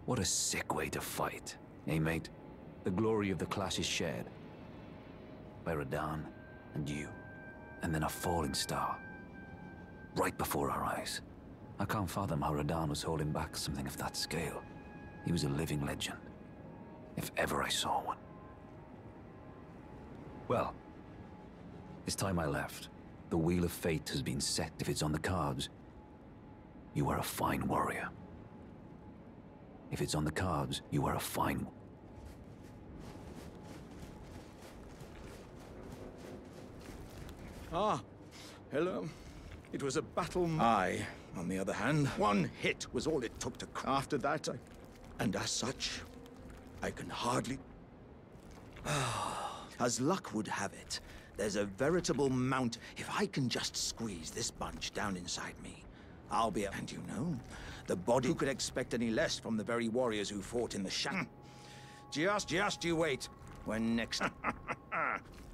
What a sick way to fight, eh, mate? The glory of the clash is shared. By Radahn and you, and then a falling star. Right before our eyes. I can't fathom how Radahn was holding back something of that scale. He was a living legend. If ever I saw one. Well, it's time I left. The wheel of fate has been set if it's on the cards. You are a fine warrior. If it's on the cards, you are a fine... Ah, hello. It was a battle. I, on the other hand, one hit was all it took to... After that, and as such, I can hardly... As luck would have it, there's a veritable mount. If I can just squeeze this bunch down inside me, I'll be... And you know, the body... Who could expect any less from the very warriors who fought in the Just you wait. When next...